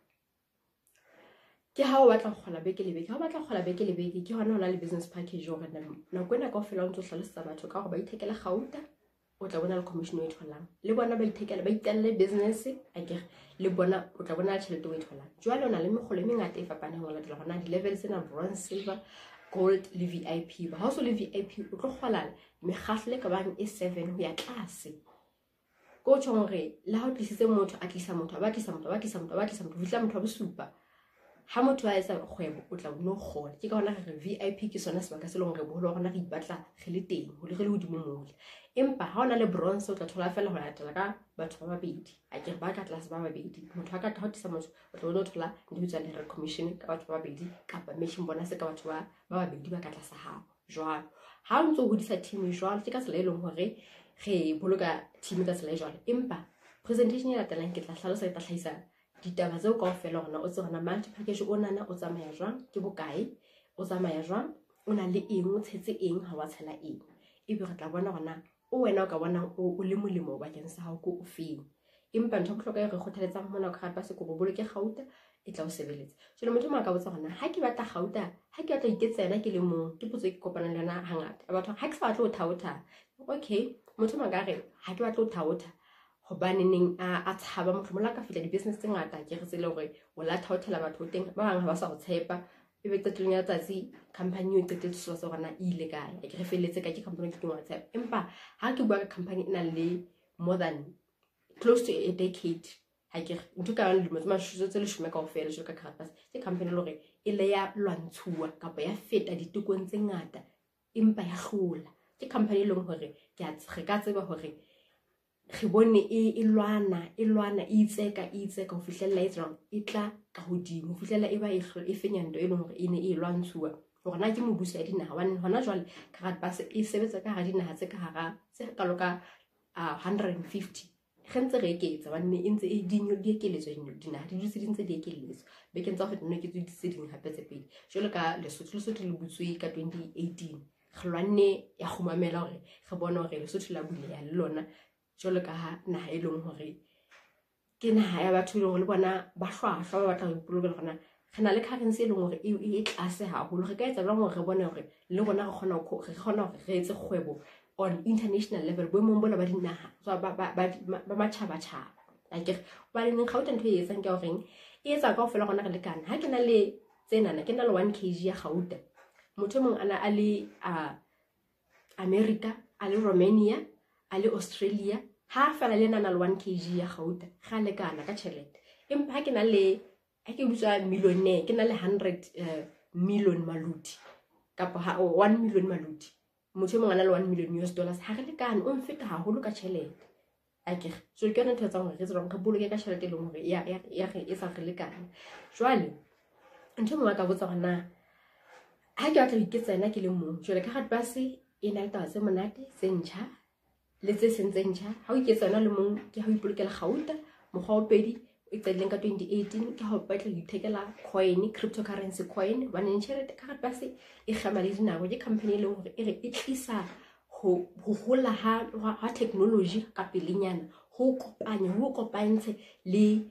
ke ha o batla go gola beke le beke ha o batla go gola beke le beke ke hona hona le business package o rena na go ena ka ofela o ntse o hlalosetsa batho ka go ba ithekela gauta o tla bona le commission o e tholang le bona ba ithekela ba italle business a ke le bona o tla bona tšhelete o e tholang jwale ona le megolo e mengata e fapaneng go latela gona di level tsena bronze silver gold le V I P ba ha o so le V I P o tlo gola megahle ka bang e seven ho ya tlase go tšwa gore le ha o tlisitse motho a tlisa motho ba tlisa motho ba tlisa motho ba tlisa motho fitla motho ba bosupa ha motho a etsa kgwebo o tla no gola ke ka hona re V I P ke sona sebaka se le gore boholo gona re ibatla ge le teng go le ge le hodimo mole empa ha ona le bronze o tla thola fela go latela ka batho ba babedi a ke ba ka tlase ba babedi motho a ka tla motho o tla no thola ndi bitswa le commission ka batho ba babedi kapa mission bonus ka batho ba ba babedi ba ka tlasa hao jwalo ha o ntse o hodisa team jwalo ke ka tsela e leng hore re boloka team ka tsela e jwalo empa presentation ya latelang ke tla hlalosa tla hlahisa ditaba tseo ka ofela gona o tsena multi package o nana o tsamaya jwang ke bokae o tsamaya jwang o na le eng o tshetse eng ha wa tshela eng e be re tla bona gona o wena o ka bona o le molemo ba keng sa hao go ofeng empa ntho bohloka e re kgothaletsang mona ka ba se go boloke gauta e tla o sebeletsa jalo motho ma ka botsa gona ha ke batla gauta ha ke batla iketsena ke le mong ke botse ke kopana le yona hangata batho ha ke sa batla o thaotha okay motho ma ka re ha ke batla o thaotha hobaneng a tshaba motho mola ka fitla di business tse ngata ke re tsele hore o la thaothela batho teng ba bang ha ba sa go tshepa e be tsetleng ya tsatsi company e tsetetse so so gona ile kae ke re feletse ka ke company ke tlo tshepa empa ha ke bua ka company ena le more than close to a decade ha ke ntho ka le mo tse tse le shome ka ofela jo ka Carapas ke company le hore e le ya lwantshuwa kapa ya feta ditukong tse ngata empa ya hlola ke company le hore ke a re ka tseba hore re bone e lwana e lwana e itseka e itseka ho fihlella e tswang e tla ka hodimo ho fihlella e ba e e fenya ntho e leng hore e ne e lwantshuwa hore na ke mobuso ya dinaha hobane hona jwale Karatbus e sebetsa ka hara dinaha tse ka hara tse kalo ka one hundred fifty re ntse re eketsa hobane e ntse e dinyo di ekeletswa dinaha di dutse di ntse di ekeletswa bekeng tsa ho feta nna ke tse ding hape tse pedi jwalo ka Lesotho Lesotho le butswe ka twenty eighteen re lwanne ya khumamela hore re bone hore Lesotho la buleha le lona jwalo ka ha naha e leng hore ke naha ya batho le le bona ba hlwahlwa ba batla ho ipoloka le rona re na le currency e leng hore e tlase haholo re ka etsa jwang hore re bone hore le rona re kgona ho re kgona hore re etse kgwebo on international level boemong bona ba dinaha so ba ba ba matjhaba tjhaba like ba le neng Gauteng ntho e etsang ke hore e etsa kaofela rona re lekana ha ke na le tsena ke na le one kg ya Gauteng motho mong ana a le a America a le Romania a le Australia ha fela le nana le one kg ya Gauteng ga lekana ka tjhelete empa ha ke na le ha ke bitswa millionaire ke na le one hundred million maluti kapa ha one million maluti motho mong ana le one million U S dollars ha re lekane o mfeta haholo ka tjhelete akere so ke yona ntho tsa hore re tsela ka boloke ka tjhelete le hore ya ya ya e sa re lekane jwale ntho mongwe ka botsa hona ha ke batla ho iketsa ena ke le mong jwale Karatbus e na le taba tse monate tse ntjha le tse sentse ntjha ha o iketsa ena le mong ke ha o ipolokela Gauteng mokgwa o pedi e qadileng ka twenty eighteen ke ha o batla ho ithekela coin cryptocurrency coin ba ne tjhelete Karatbus e kgema le dinako ke company e leng hore e re e tlisa ho hola ha ha technology ka pelenyana ho kopanya ho kopantshe le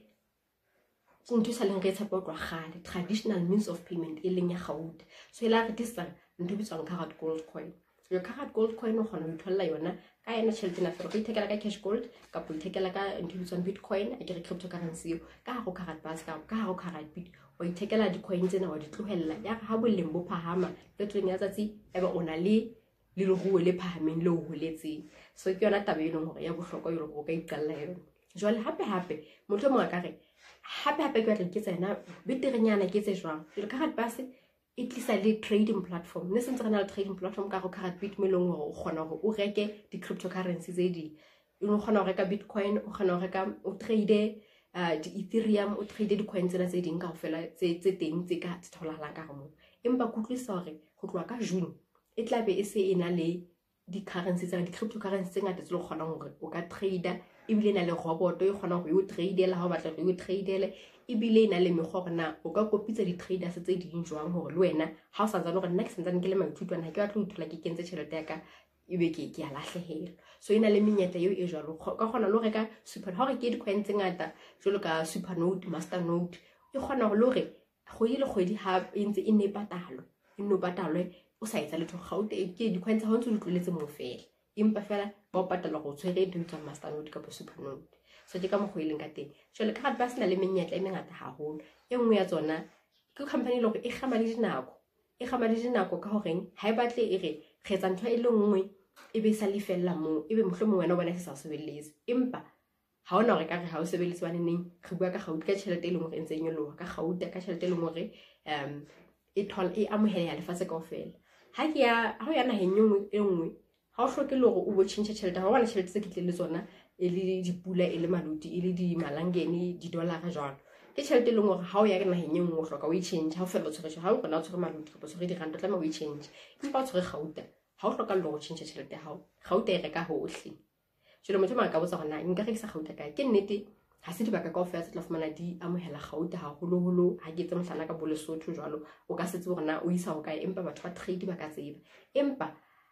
ntho sa leng re tshepa twa gale traditional means of payment e leng ya Gauteng so ela re tisa ntho bitswang Karat gold coin yo Karat gold coin o khona ho itholla yona ka ena tjhelete na fela go ithekela ka cash gold ka po ithekela ka ntho bitswang bitcoin a ke re cryptocurrency ka go Karatbus ka ka go Karatbit o ithekela di coin tsena wa di tlohella ya ha boleng bo phahama petrol ya tsatsi eba ona le le leruo le phahameng le ho holetseng so ke yona taba e leng hore ya bohlokwa e leng hore o ka iqalla yona jwale hape hape motho mo ka re hape hape ke batla ke tsena beterenyana ke tse jwang le Karatbus e tlisa le trading platform ne sentse rena le trading platform ka go Karatbit mo leng hore o kgona hore o reke di cryptocurrency tse di o kgona ho reka bitcoin o kgona ho reka o trade uh, di ethereum o trade di coins tsena tse ding kaofela tse tse teng tse ka tholahalang ka mo empa kutlwisa hore go tloa ka June e tla be e se ena le di currency tsa di cryptocurrency tse ngata tse le kgonang hore o ka trader ebile na le robot e kgona hore o tradele ha o batla hore o tradele ebile ina le mekgwa hore na o ka kopitsa di traders tse ding jwang hore le wena ha o sa tsana hore nna ke sentse ke le maithutwana ke batla ho ithola ke kentse tjhelete ya ka ebe ke ke ya lahlehela so ina le menyetla eo e jwalo ka kgona le reka super ha re ke di coins tse ngata jwalo ka super note master note e kgona ho le hore kgwedi le kgwedi ha e ntse e ne patalo e no patalwe o sa etsa letho Gauteng ke di coins ha o ntse o tloletse mo fela empa fela ba o patala go tshwere ntho tsa master note ka super note so ke ka mo kgoileng ka teng jwale Karatbus na le menyetla e mengata haholo e nngwe ya tsona ke company le hore e kgama le dinako e kgama le dinako ka horeng ha e batle e re re etsa ntho e le nngwe e be sa lefella mo e be mohlomong wena o bona se sa sebeletse empa ha ona hore ka re ha o sebeletse bane neng re bua ka Gauteng ka tjhelete e leng hore e ntse e nyoloha ka Gauteng ka tjhelete e leng hore um e thola e amohela ya lefatshe kaofela ha ke ya ha ya naheng nngwe e nngwe ha o hloke le hore o bo change tjhelete ha bona tjhelete tse ke tlile le tsona e le dipula e le maluti e le di malangene di dollar jwalo ke tjhelete e leng hore ha o ya ke naheng e nngwe o hloka o e change ha o fela o tshwere ha o rona o tshwere maluti o tshwere di rand o tlameha o e change empa o tshwere Gauteng ha o hloka le ho change tjhelete ya hao Gauteng e reka hohle jwale motho ma ka botsa hore na nka rekisa Gauteng kae ke nnete ha se dibaka kaofela tse tla fumana di amohela Gauteng haholoholo ha ke tse mohlala ka bo Lesotho jwalo o ka se tsebe hore na o isa ho kae empa batho ba trade ba ka tseba empa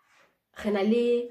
re na le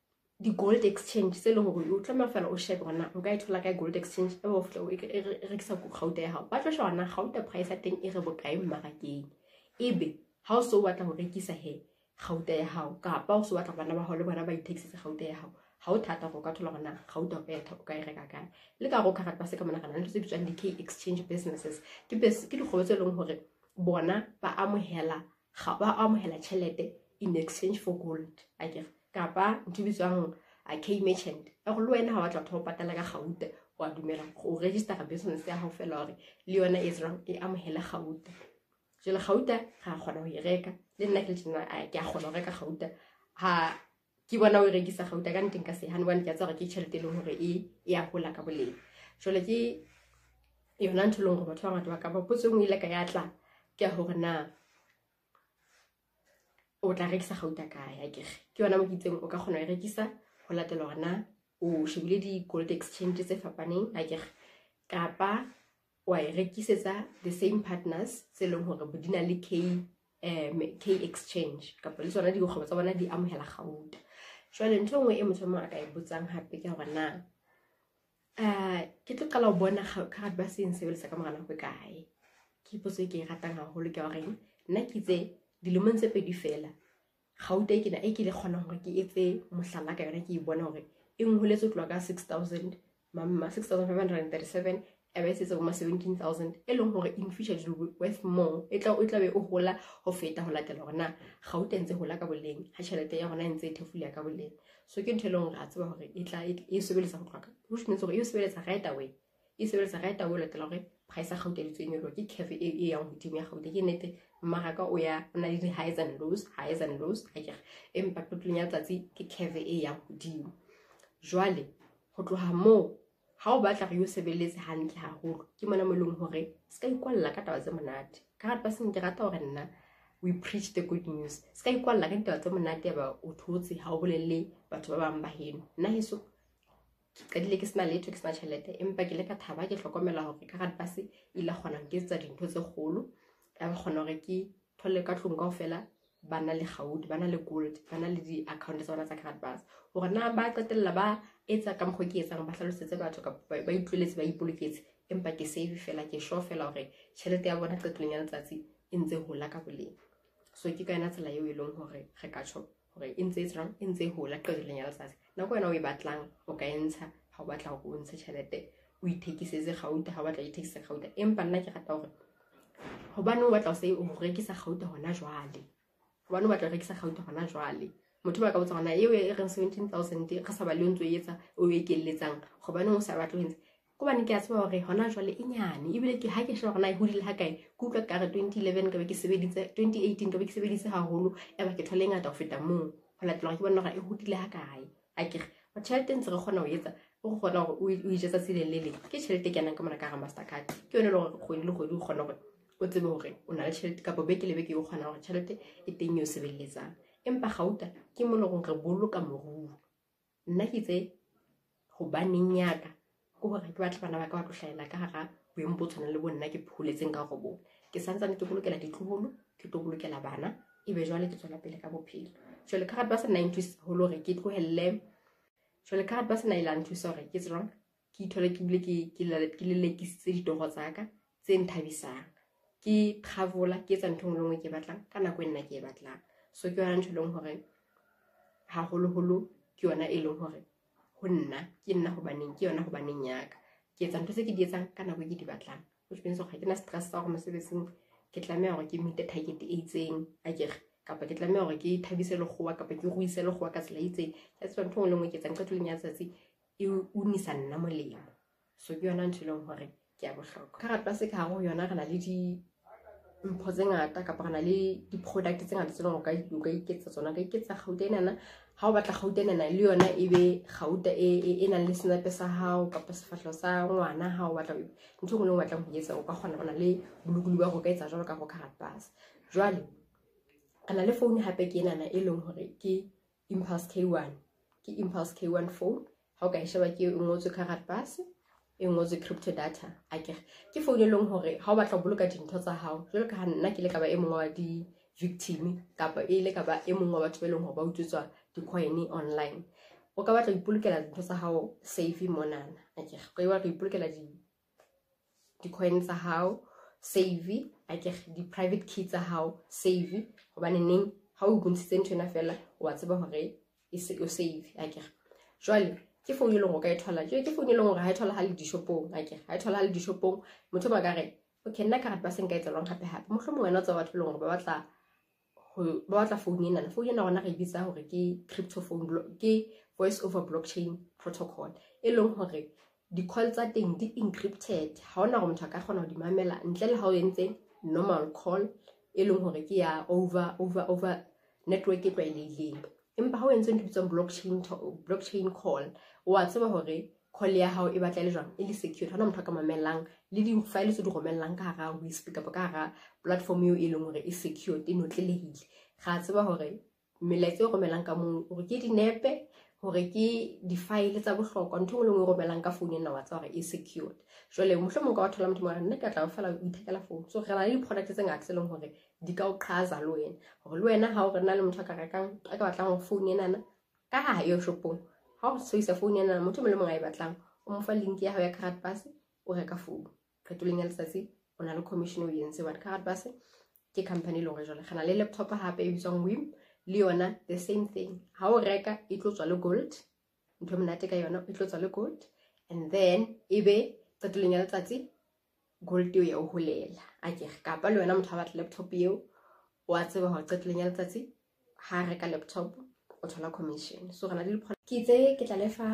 di gold exchange se leng hore o tlameha fela o shebe hore na o ka e thola ka gold exchange e bo fela o rekisa go Gauteng ya hao ba tlo shona Gauteng price ya teng e re bokae mmarakeng ebe ha o so batla ho rekisa he Gauteng ya hao ka pa o so batla bana ba hao le bona ba i-taxi Gauteng ya hao ha o thata go ka thola gona Gauteng ka etha o ka e reka ka le ka go Karatbus ka mona kana ntse se bitswang di K exchange businesses ke bes ke dikgwebo tse leng hore bona ba amohela ga ba amohela tjhelete in exchange for gold akere kapa ntho bitswang a K merchant e go le wena ha batla go patala ka Gauteng wa dumela go register business ya hao fela hore le yona e tsrang e amohela Gauteng jela Gauteng ga kgona ho e reka le nna ke tsena a ke a kgona ho reka Gauteng ha ke bona o e rekisa gauta ka nteng ka se hane one ke tsa gore ke tšhelete e leng hore e e a gola ka boleng jole ke yona ntho leng gore batho ba ngata ba ka ba potso ngwe ile ka ya tla ke a hore na o tla rekisa gauta kae a kere ke yona mo ke itseng o ka kgona go rekisa go latela gore na o shebile di gold exchange tse fapaneng a kere kapa wa e rekisetsa the same partners tse leng hore bo dina le K um K exchange kapa le tsona di go tsa bona di amohela gauta jwale ntho nngwe e motho mo a ka e botsang hape ke hore na uh ke tlo qala ho bona card ba se nsebelisa ka morana go kae ke potso e ke e ratang haholo ke hore nna ke itse dilemong tse pedi fela gauta e ke na e ke le kgona hore ke etse mohlala ka yona ke e bona hore e ngholetse tloa ka six thousand mamma six thousand five hundred thirty-seven ebe se tsoma seventeen thousand e leng hore in future it will be worth more e tla o tla be o hola ho feta ho latela hore na gauta ntse hola ka boleng ha tšhelete ya rona ntse e thefula ka boleng so ke ntho e leng re a tseba hore e tla e sebelisa go tloka which means hore e sebeletsa right away e sebeletsa right away latela hore price ya gauta di tsenyelwa ke curve e e yang hodimo ya gauta ke nete mmaraka o ya ona le di highs and lows highs and lows a kere empa totlong ya tsatsi ke curve e yang hodimo jwale go tloha moo ha o batla re yo sebeletse hantle haholo ke mona mo leng hore se ka ikwalla ka taba tse monate ka rata ba seng ke rata hore nna we preach the good news se ka ikwalla ka taba tse monate ba o thotse ha o bolelle batho ba bang ba heno nna heso ka dile ke sena letho ke sena tšhelete empa ke le ka thaba ke hlokomela hore ka rata ba se ile kgona ke etsa dintho tse kgolo ya ba kgona hore ke thole ka tlong kaofela bana le gauta bana le gold bana le di account tsa bona tsa card bus hore na ba qetella ba etsa ka mokgo ke etsang ba hlalosetse batho ka ba itlweletse ba ipoloketse empa ke save fela ke show fela hore tšhelete ya bona qetellong ya letsatsi e ntse hola ka boleng so ke ka yona tsela eo e leng hore re ka tsho hore e ntse tsrang e ntse hola qetellong ya letsatsi nako wena o e batlang o ka entsha ha o batla go ntsha tšhelete o ithekisetse gauta ha o batla ithekisa gauta empa nna ke rata hore hobane o batla o se o rekisa gauta hona jwale hobane o batla rekisa gauta hona jwale motho ba ka botsa gona eo e reng seventeen thousand re sa ba le ntse o etsa o e keletsang gobane o sa batla ho ntse go bane ke a tseba hore hona jwale e nyane ebile ke ha ke sheba gona e hodile ha kae ke utlwa ka re twenty eleven ka be ke sebeditse twenty eighteen ka be ke sebeditse haholo e ba ke thole ngata go feta moo go latela ke bona gore e hodile ha kae a ke ba tšhelete ntse re kgona ho etsa o kgona hore o ijetsa tse lelele ke tšhelete ke nang ka mona ka ga Mastercard ke yone le gore go ile go di kgona hore o tsebe hore o na le tšhelete ka bobeke le beke o kgona hore tšhelete e teng yo sebeletsang empa gauta ke mo le go re boloka moruo nna ke tse go baneng yaka go gore ke batla bana ba ka ba tlohlela ka gara boemo bo tshwana le bonna ke pholetseng ka go bona ke santsane ke bolokela ditloholo ke tlo bolokela bana ebe jwale ke tswela pele ka bophelo jwale ka ba se nine to holo re ke tlohelle jwale ka ba se na ile nthusa hore ke tsrong ke ithole ke bile ke ke le lekisitse ditoro tsaka tse nthabisang ke traveler ke etsa ntho e nngwe ke batlang ka nako e nna ke e batlang so ke yona ntho e leng hore haholoholo ke yona e leng hore ho nna ke nna ho baneng ke yona ho baneng yaka ke etsa ntho tse ke di etsang ka nako e ke di batlang which means hore ke na stress sa hore mosebetsing ke tlameha hore ke meet target e itseng a kere kapa ke tlameha hore ke thabise le gowa kapa ke ruise le gowa ka tsela e itseng ya tswa ntho e nngwe ke etsang qetoleng ya tsatsi e unisa nna molemo so ke yona ntho e leng hore ke a bohlokwa ka rata se ka ho yona rena le di mpho tse ngata kapa rena le di product tse ngata tse leng ka ka iketsa tsona ka iketsa gauta enana ha o batla gauta enana le yona e be gauta e e nang le senape sa hao kapa sefatlho sa ngwana ha o batla ntho e nngwe o batlang ho etsa o ka kgona bona le bolokulu ba go ka etsa jwalo ka go card bus jwale kana le phone hape ke enana e leng hore ke Impulse K one ke Impulse K one phone ha o ka e sheba ke ngotswe card bus e ngotswe crypto data a kere ke phone e leng hore ha o batla ho boloka dintho tsa hao jwalo ka nna ke le ka ba e mongwe wa di victim kapa e le ka ba e mongwe wa batho ba leng hore ba utswetswa di coin online o ka batla ho ipolokela dintho tsa hao safe monana a kere go e batla ho ipolokela di di coin tsa hao save a kere di private key tsa hao save hobane neng ha o bontshitse ntho ena fela wa tseba hore e se o save a kere jwale ke phone e leng go ka e thola ke ke phone e leng gore ha e thola ha le di shopong a kere ha e thola ha le di shopong motho ba ka re okay nna ka ba se nka etsa long hape hape mohlomong wena tsa batho le gore ba batla go ba batla phone ena na phone ena rona re bitsa hore ke crypto phone ke voice over blockchain protocol e leng hore di call tsa teng di encrypted ha ona go motho ka kgona go di mamela ntle le ha o entse normal call e leng hore ke ya over over over network e tlwaelehileng empa ha o entse ntho bitswang blockchain blockchain call wa tseba hore call ya hao e batla le jwang e le secure hana motho ka mamelang le di file tse di romellang ka hara Whisper kapa ka hara platform eo e leng hore e secure e notlelehile ga tseba hore melaetsa e romelang ka moo hore ke dinepe hore ke di-file tsa bohlokwa ntho e nngwe e romelang ka phone ena wa tsa hore e secured jwale mohlomong ka wa thola motho mona nna ke tla o fela o ithekela phone so re na le di-product tse ngata tse leng hore di ka o qhaza le wena hore le wena ha o re na le motho a ka rekang a ka batlang phone enana ka ha yo shopong ha o so isa phone enana motho mo le mong a e batlang o mo fa link ya hao ya card bus o reka phone qetoleng ya letsatsi o na le commission o yentse wa card bus ke company le hore jwale gana le laptop hape e bitswang Wim le yona the same thing ha o reka e tlo tswa le gold ntho monate ka yona e tlo tswa le gold and then ebe qetoleng ya letsatsi gold eo ya o holela a ke kapa le wena motho a batla laptop eo wa tseba hore qetoleng ya letsatsi ha reka laptop o thola commission so gana le ke itse ke tla lefa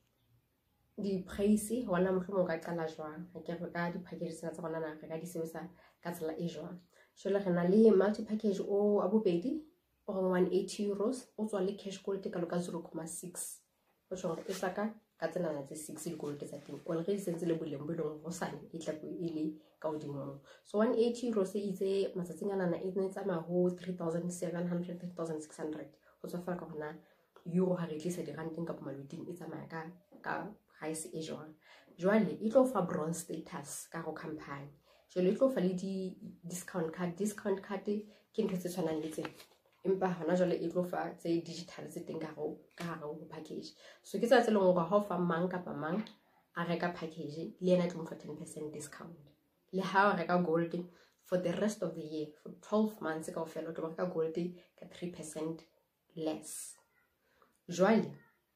di price hona mohlomong ka qala jwang ha ke re ka di packages tsa rona na re ka di sebetsa ka tsela e jwang jwale re na le multi package o a bobedi o one hundred eighty euros o tswa le cash gold ka loka zero point six o tswa e saka ka tsena na tse six le gold tsa teng already sentse le boleng bo leng go sane e tla go ile ka odimo so one hundred eighty euros e itse matsatsing ana na e tsa ma ho three thousand seven hundred three thousand six hundred go tswa fa ka hona euro ha re tlisa di randing ka maluding e tsamaya ka ka price e jwang jwale e tlo fa bronze status ka go company jwale e tlo fa le di discount card discount card ke ntho tse tshwanang le tse empa hona jwale e tlo fa tse digital tse teng ka go ka go package so ke tsa tse leng gore ha o fa mang kapa mang a reka package le ena tlo mfa ten percent discount le ha o reka gold for the rest of the year for twelve months ka ofela o tlo reka gold ka three percent less jwale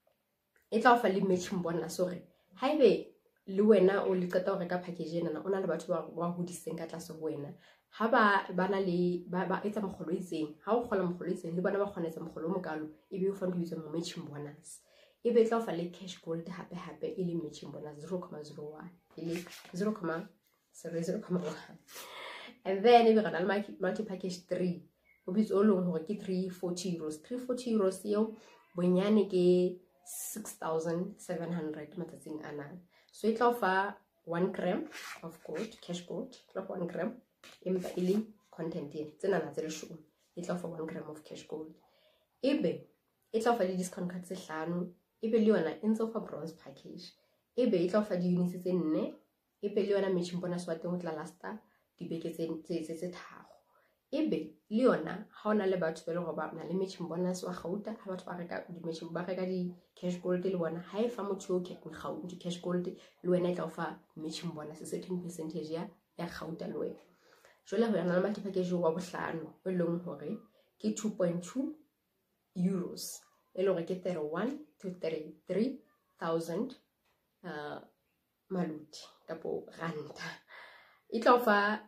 e tla o fa le matching bonus hore haebe le wena o le qeta ho reka package ena o na le batho ba ba hodiseng ka tlase ho wena ha ba bana le ba ba etsa mogolo itseng ha o kgola mogolo itseng le bana ba kgonetsa mogolo mo kalo e be o fa ntho itse mo matching bonus e be tla o fa le cash gold hape hape e le matching bonus zero point zero one e le zero point zero one and then e be gana le multi package three o bitso o leng hore ke three forty euros three forty euros eo bonyane ke six thousand seven hundred matsatsing ana so it tla fa one gram of gold cash gold tla fa one gram empa ile content ye tsena na tse le shome e tla fa one gram of cash gold ebe e tla fa le discount card tse hlano ebe le yona e ntse fa bronze package ebe e tla fa di units tse nne ebe le yona matching bonus wa teng o tla lasta dibeke tse tse tse tharo ebe le yona ha ona le batho ba le go ba na le matching bonus wa gauta ha batho ba reka di matching ba reka di cash gold le bona ha e fa motho o ke gauta di cash gold le wena e tla fa matching bonus certain percentage ya ya gauta le wena jole ho yana le multi package wa bohlano e leng hore ke two point two euros e le hore ke thirty-one to thirty-three thousand uh maluti kapo ranta e tla fa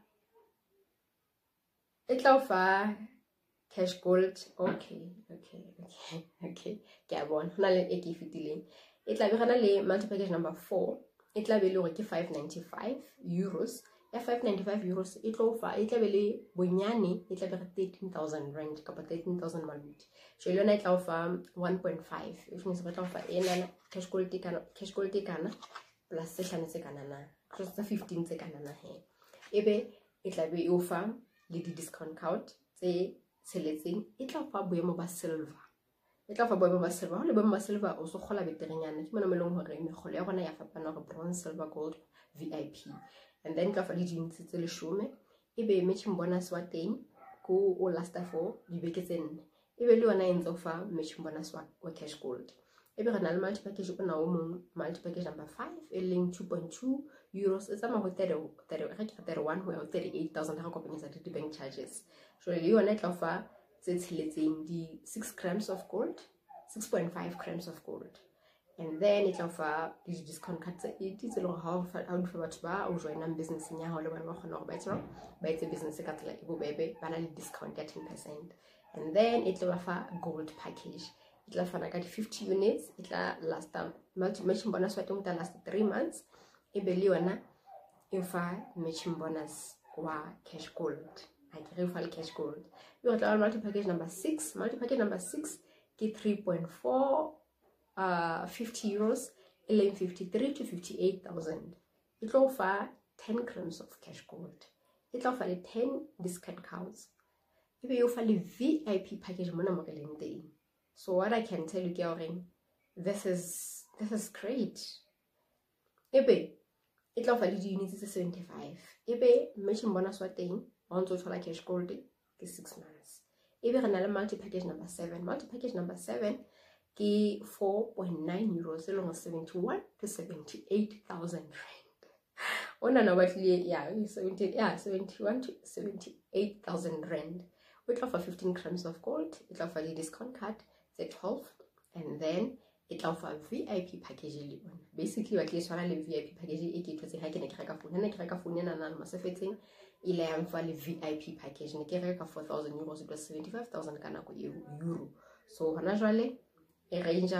e tla fa cash gold okay okay okay okay ke a bona hona le e ke fitileng e tla be gana le multi package number four e tla be le hore ke five ninety-five euros ya five ninety-five euros e tlo fa e tla be le bonyane e tla be re thirteen thousand rand kapa thirteen thousand maluti so le yona e tla fa one point five which means re tla fa ena cash gold kana cash gold kana plus se hlano tse kana na close to fifteen tse kana na he ebe e tla be e o fa le di discount card tse tsheletseng e tla fa boemo ba silver e tla fa boemo ba silver ho le boemo ba silver o so kgola beterenyana ke mona mo leng hore megolo ya rona ya fapana hore bronze silver gold V I P and then tla fa le dintshe tse leshome ebe matching bonus wa teng ko o lasta for dibeke tse nne ebe le yona e ntse o fa matching bonus wa wa cash gold ebe re na le multi package o na o mong multi package number five e leng two point two euros e tsama ho thirty-one ho ya thirty-eight thousand ha kopanyetsa di bank charges so le yona e tla fa tse tsheletseng di six grams of gold six point five grams of gold and then it tla fa di discount card tse eighty tse le ha o fa o fa batho ba o joinang business ya hao le bana ba kgona ho ba etsa ba etse business ka tsela e bobebe ba na le discount ya ten percent and then it tla fa gold package it tla fana ka di fifty units it tla last multi matching bonus wa teng tla last three months e be le yona e fa matching bonus wa cash gold I ke re fa le cash gold yo tla multi package number six multi package number six ke three point four uh fifty euros, e leng fifty-three to fifty-eight thousand. E tlo fa ten grams of cash gold, e tlo fa le ten discount counts, e be e fa le V I P package mona mo re leng teng. So what I can tell you ke hore this is this is great. E be e tlo fa le di-units tse seventy-five, e be matching bonus wa teng wa ntse o thola cash gold ke six months. E be re na le multi package number seven. Multi package number seven ke four point nine euros, e leng seventy-one to seventy-eight thousand rand. Ona na batlile yeah seventy yeah seventy-one to seventy-eight thousand rand. We tlo fa fifteen grams of gold, it tlo fa le discount card the twelve, and then it tlo fa V I P package le one. Basically what le swala le V I P package e ke tlotse ha ke ne ke reka phone, ne ke reka phone na na masefetseng ile ya mfa le V I P package ne ke reka four thousand euros, it was seventy-five thousand ka nako e euro. So hona jwale e range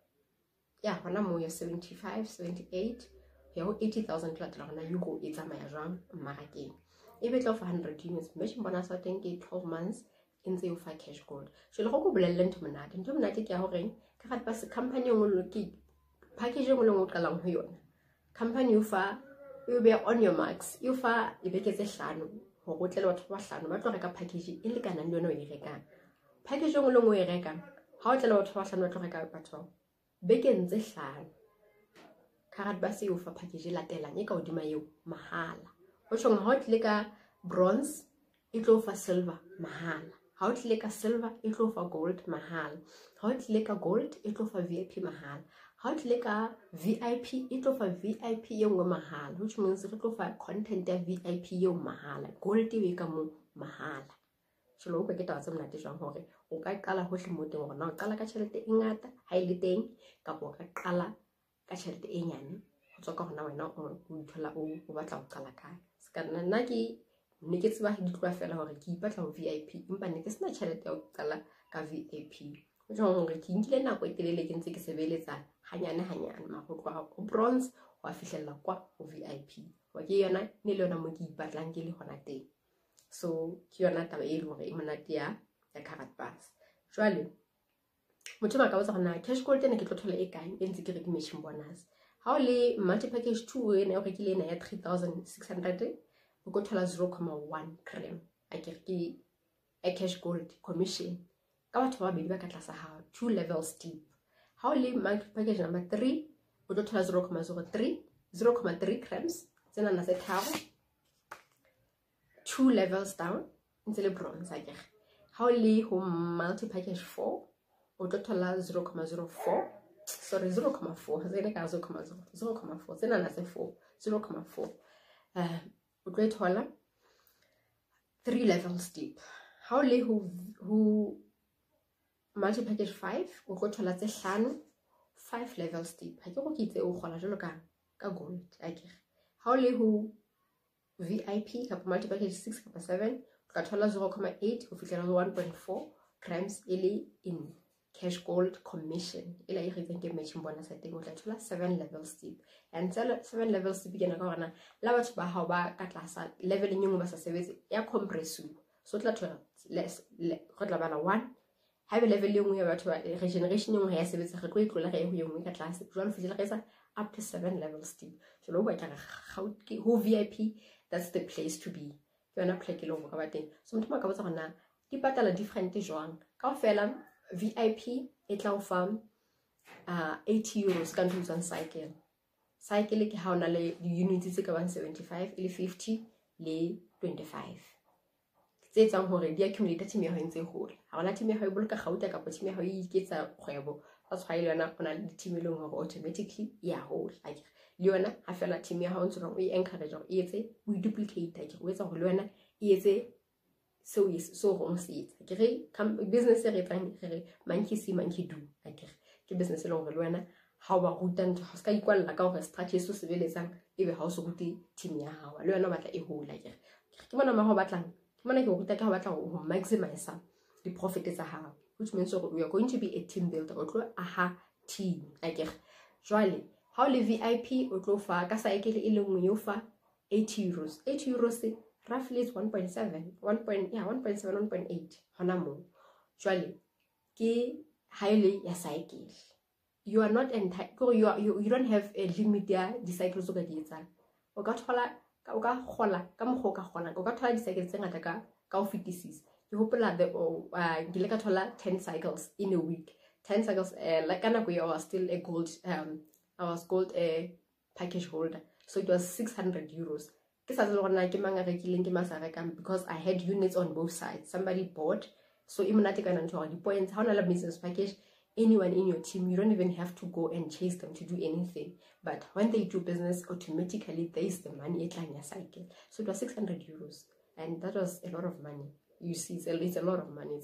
yeah hona mo ya seventy-five seventy-eight ya ho eighty thousand tla tla hona euro e tsamaya jwang mmarakeng. E be tlo fa one hundred units, matching bonus wa teng ke twelve months in the offer cash gold. So le go go bolelle ntho monate ntho monate ke ya hore ka ga pass company ngwe ke package ngwe le ngwe o qalang ho yona, company u fa you be on your marks, you fa ibeke tse hlano ho go tlele batho ba hlano ba tlo reka package e le kana le yona o e rekang. Package ngwe le ngwe o e rekang ha o tlele batho ba hlano ba tlo reka batho beke ntse hlano. Karat ba se u fa package e latelang e ka hodima eo mahala. Ho tshong ha o tlile ka bronze e tlo fa silver mahala, ha o tlile ka silver e tlo fa gold mahala, ha o tlile ka gold e tlo fa V I P mahala, ha o tlile ka V I P e tlo fa V I P e nngwe mahala, which means re tlo fa content ya V I P eo mahala, gold e ka mo mahala. So lo go ke taba tse monate jwang hore o ka qala hohle mo teng hore na o qala ka tjhelete e ngata ha e le teng ka o ka qala ka tjhelete e nyane ho tswa ka hona wena o ithola o batla ho qala kae. Ska nna ke ne ke tseba di tloa fela hore ke ipatla ho V I P empa ne ke sena tjhelete ya ho qala ka V I P. Ho tswa hore ke nkile nako e telele ke ntse ke sebeletsa hanyane hanyane ma ho tloha ho bronze wa fihlella kwa ho V I P. Wa ke yona ne le yona mo ke ipatlang ke le hona teng. So ke yona taba e le hore e monate ya ya Karat Bus. Jwale motho ba ka botsa hona cash gold ne ke tlo thola e kae e ntse ke re ke matching bonus. Ha o le multi package two ena o rekile ena ya three thousand six hundred o go thola zero point one gram a ke ke a cash gold commission ka batho ba bedi ba ka tlasa ha two levels deep. Ha o le multi package number three o tlo thola zero point zero three zero point three grams tsena na se tharo two levels down ntse le bronze a ke. Ha o le ho multi package four o tlo thola zero point zero four sorry zero point four zena ka zero point zero zero point four tsena na se four zero point four uh o tlo thola three levels deep. Ha o le ho ho multi package five o tlo thola tse hlano five levels deep. Ha ke go ke itse o kgola jalo ka ka gold a ke. Ha o le ho V I P ka multi package six ka seven o tla thola zero point eight ho fihlela one point four grams ele in cash gold commission ela e retseng ke matching bonus at o tla thola seven levels deep. And seven levels deep ke na ka hona la batho ba hao ba ka tlasa level e ngwe ba sa sebetse ya compressive. So tla thola less go tla bana one ha be level e ngwe ya batho ba regeneration e ngwe ya sebetsa re tlo itlola re ho e ngwe ka tlase jwale fihlela re sa up to seven levels deep. So lo ba tla ga ho V I P that's the place to be. Ke yona plek e lo go ka ba teng. So motho ma ka botsa gona di patala different jwang ka fela V I P e tla o fa uh eighty euros ka ntho tsang cycle cycle ke ha ona le di units tse ka one seventy-five le fifty le twenty-five tse tsang hore di accumulate team ya ho ntse hole ha ona team ya ho e boloka gauta ka team ya ho e iketsa kgwebo ba tshwaile yona ona le team e leng hore automatically ya hole a ke le yona ha fela team ya ha o ntse o e encourage o etse o duplicate a ke o etsa ho le yona e etse so is so wrong seat ke re business e re tsang re monkey see monkey do a ke ke business e le hore le wena ha o ba ruta ntho ha ska ikwalla ka hore strategy so sebeletsang ebe ha o se ruti team ya hao le wena o batla e hola ke ke bona ma ho batlang ke bona ke ruta ka ho batla ho maximize the profit tsa hao, which means we are going to be a team builder o tlo aha team a ke jwale ha o le V I P o tlo fa ka cycle e le nngwe yo fa eighty euros eighty euros roughly is one point seven one point yeah one point seven one point eight hona mo jwale ke highly ya cycle. You are not entitled, you, are, you, you don't have a limit ya di-cycles o ka di etsang. O ka thola o ka gola ka mokgwa o ka golang o ka thola di-cycles tse ngata ka ka o fetisisa. Ke hopola the oh uh ke ka thola ten cycles in a week. ten cycles uh, like kana go I was still a gold um I was gold a package holder, so it was six hundred euros. Ke sa tsela gona ke manga rekileng ke masa rekang because I had units on both sides. Somebody bought, so imonate kana ntho di points how na la business package. Anyone in your team, you don't even have to go and chase them to do anything, but when they do business, automatically there is the money at your cycle. So it was six hundred euros, and that was a lot of money. You see, it's a, it's a lot of money.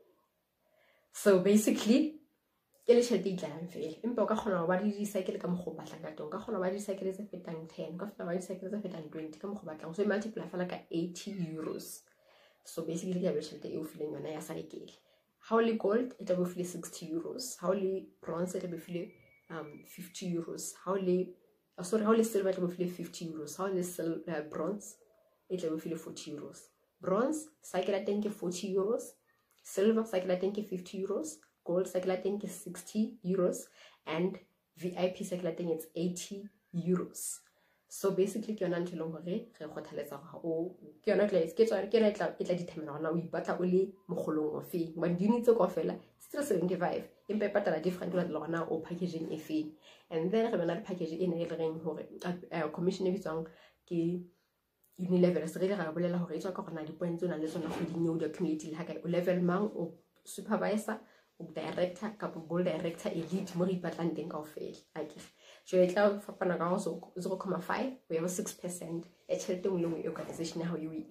So basically ke le tšhelete itlang fela empa o ka kgona ba di cycle ka mokgwa batla ka tong ka kgona ba di cycle tse fetang ten ka feta ba di cycle tse fetang twenty ka mokgwa batlang so multiply fela ka eighty euros. So basically ke ya tšhelete e o fileng yona ya cycle. How le gold it will feel sixty euros, how le bronze it will feel um fifty euros, how le oh, sorry how le silver it will feel fifty euros, how le uh, bronze it will feel forty euros. Bronze cycle I think forty euros, silver cycle I think fifty euros, gold cycle I think is sixty euros, and V I P cycle I think it's eighty euros. So basically ke yona ntho le hore re kgothaletsa go ke yona tla ke tswa ke na tla e tla determine hona o ipatla o le mogolong o feng ba units go fela still seventy-five empa e patala different le lona o packaging e feng. And then re bana le package ena e le reng hore commission e bitswang ke Unilever. Se re ga bolela hore e tswa ka gona di points ona le tsona go di new di accumulate le ha ka o level mang o supervisor o director ka gold director elite mo re ipatlang teng kaofela akere so e tla fapana ka go zero comma five we have six percent e tšhelete ngwe le ngwe organization how you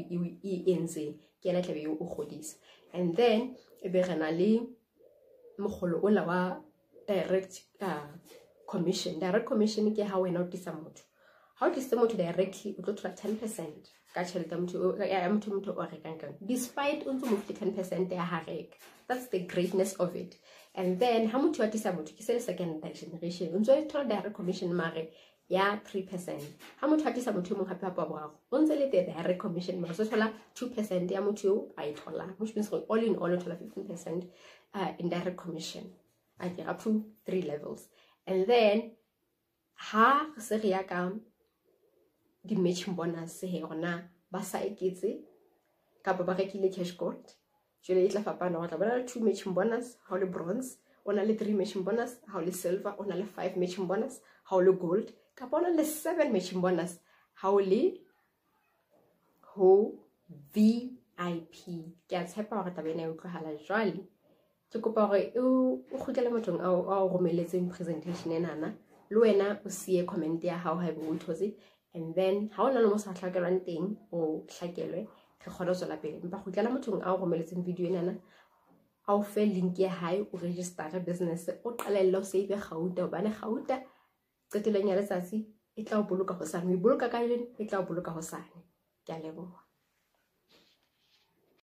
e entse ke ena tlabe o godisa. And then e be rena le mogolo o la wa direct uh, commission. Direct commission ke how wena o tisa motho how to tisa motho directly o tlo thola ten percent ka tšhelete motho ya motho motho o rekang ka despite o ntse mo ten percent ya ha reka. That's the greatness of it. And then how much you are motho ke se second generation o ntse thola direct commission mare ya three percent. How much you are motho mo hape pa boago o ntse le direct commission mare so thola two percent ya motho a e thola, which means all in all o thola fifteen percent uh, in direct commission. I get up to three levels. And then ha se re ya ka di matching bonus he rona ba sa eketse ka ba ba rekile cash gold. Jule itla fapana wa tla bana two matching bonus, how le bronze, ona le three matching bonus, how le silver, ona le five matching bonus, how le gold, ka bona le seven matching bonus, how le ho V I P. Ke a tshepa hore taba ena e utlwahala jwale. Ke kopa hore o kgutlele mothong a o romeletseng presentation enana le wena o sie comment ya hao ha e bo thotse, and then ha ona le mo sa hlakelwang teng o hlakelwe ke kgona tswela pele empa khutlela mothong a o romeletseng video enana a o fe link ya hae o register business o qalella o save gauta bana gauta tseteleng ya letsatsi e tla o boloka go sane o boloka ka jeno e tla o boloka go sane. Ke a leboha.